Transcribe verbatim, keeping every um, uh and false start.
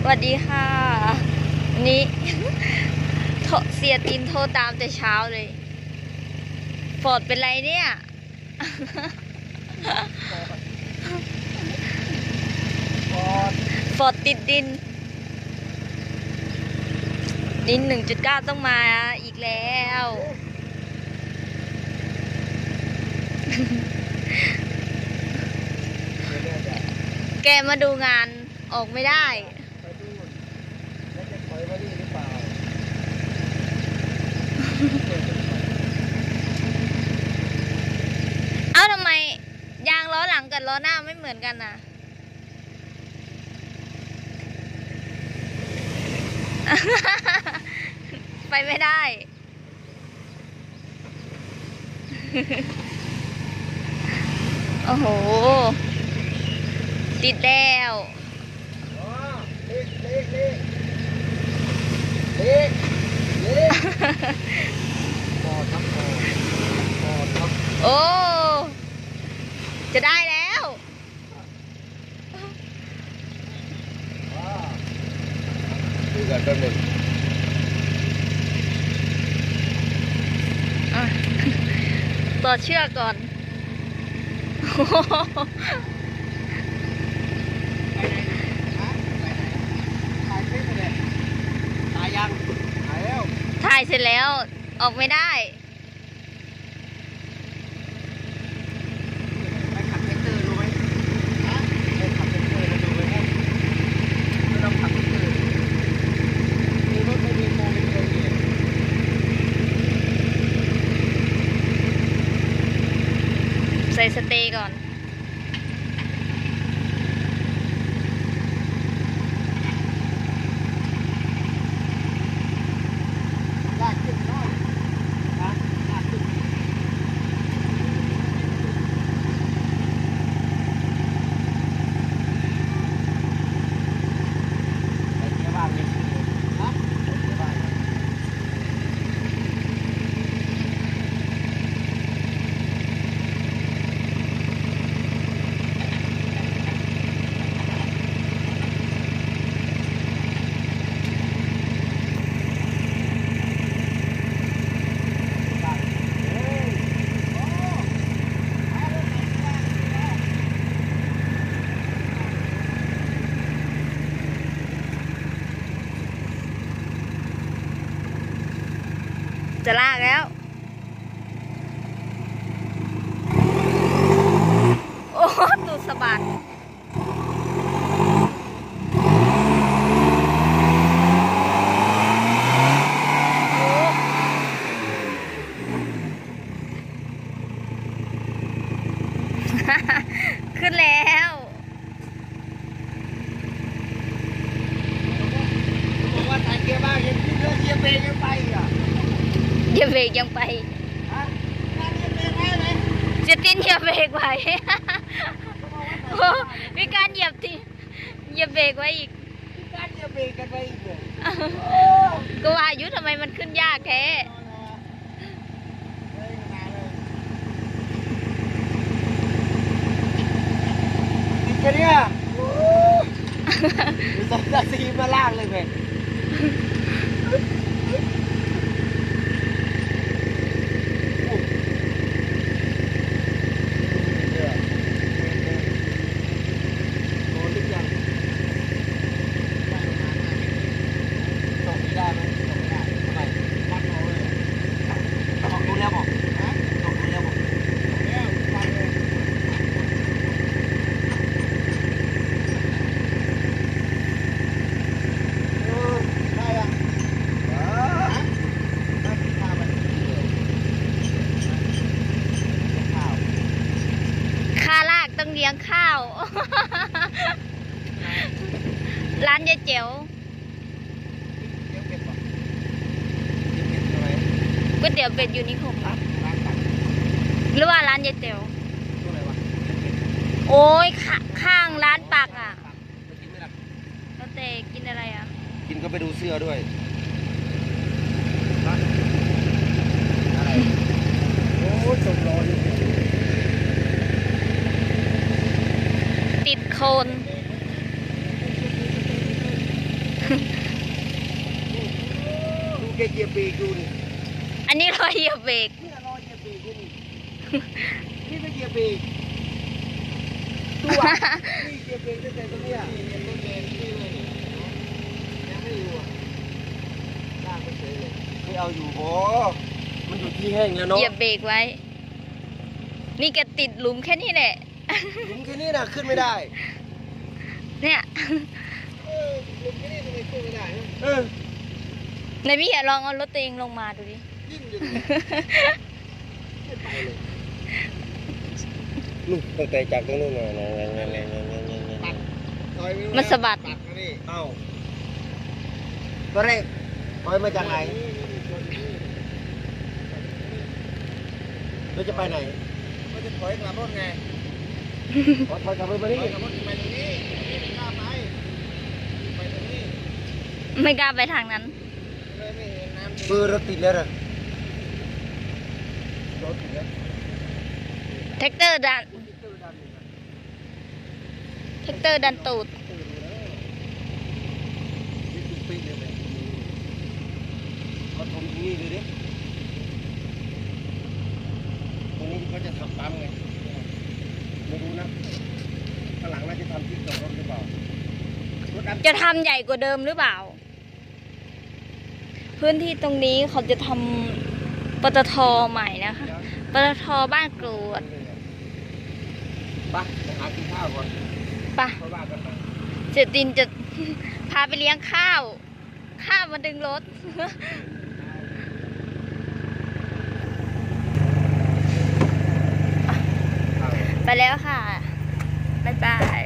วัสดีค่ะนี่เสียตินโทรตามแต่เช้าเลยฟอร์ดเป็นไรเนี่ยฟอร์ดติดดินดิน หนึ่งจุดเก้า ต้องมาอีกแล้วแกมาดูงานออกไม่ได้เอ้าทำไมยางล้อหลังกับล้อหน้าไม่เหมือนกันนะไปไม่ได้โอ้โหติดแล้วเล็กเล็กเล็กเล็กเล็กพอทับพอพอทับโอ้จะได้แล้วดูกันแป๊บนึงต่อเชือกก่อนถ่ายเสร็จแล้วออกไม่ได้ไปขับเทคเตอร์ดูไหมไปขับเทคเตอร์ดูไหมครับไม่ต้องขับเทคเตอร์มีรถไม่มีโมไม่เคยมีใส่สเตย์ก่อนจะลากแล้วโอ้ตูดสะบัดขึ้นแล้วบอกว่าถ่ายเกียร์บ้างยังขึ้นเลยเกียร์เบรกยังไปอ่ะเหยียบเบรกยังไปเจะติ้นเหยียบเบรกไว้โอ้มีการเหยียบทีเหยียบเบรกไว้อีกมีการเหยียบเบรกกันไปอีกเลยก็ว่าอายุทำไมมันขึ้นยากแท้ติดกันเนี่ยมีสองตาสีมาลากเลยเว้ยเลี้ยงข้าวร้านยายเจ๋วก๋วยเตี๋ยวเป็ดยูนิคอร์นหรือว่าร้านยายเจ๋วโอ้ยข้างร้านปักอ่ะแล้วแต่กินอะไรอ่ะกินก็ไปดูเสื้อด้วยอะไรโอ้จบรอติดโคนเแกเหยียบเบรกดูนี่อันนี้รอยเหยียบเบรกเนี่ยรอยเหยียบเบรกนี่นี่ก็เหยียบเบรกตัวนี่เหยียบเบรกตั้งแต่ตรงเนี้ยเหยียบเบรกนี่เลยยังไม่อยู่อ่ะลากไปเฉยเลยไม่เอาอยู่โอ้มันอยู่ที่แห้งแล้วเนาะเหยียบเบรกไว้ นี่แกติดหลุมแค่นี้แหละหลุมแค่นี้นะขึ้นไม่ได้เนี่ยเออหลุมแค่นี้ทำไมขึ้นไม่ได้เออในพี่อย่าลองเอารถตัวเองลงมาดูดิยิ่งอยู่ไม่ไปเลยนู่นตั้งแต่จากตรงนู้นมาเนี่ยเนี่ยเนี่ยเนี่ยเนี่ยเนี่ยเนี่ยปัดถอยไปนู่นมันสะบัดปัดมาดิเอ้าตัวแรกถอยมาจากไหนเราจะไปไหนเราจะถอยกลับรถไงถอยกลับรถมาดิถอยกลับรถไปตรงนี้ไม่กล้าไปไปตรงนี้ไม่กล้าไปทางนั้นเลยไม่เห็นน้ำเบอร์รถติดแล้วเหรอรถติดแล้วแท็กเตอร์ดันแท็กเตอร์ดันตูดเขาทำตรงนี้เลยดิตรงนี้เขาจะทำปั๊มไงไม่รู้นะข้างหลังน่าจะทำที่จอดรถหรือเปล่ารถดำจะทำใหญ่กว่าเดิมหรือเปล่า พื้นที่ตรงนี้เขาจะทำปตทใหม่นะคะปตทบ้านกรวดไปไปหากินข้าวก่อนไปะเพราะว่ากันมาเจตินจะ พาไปเลี้ยงข้าว ข้าวมาดึงรถ ไปแล้วค่ะ บ๊ายบาย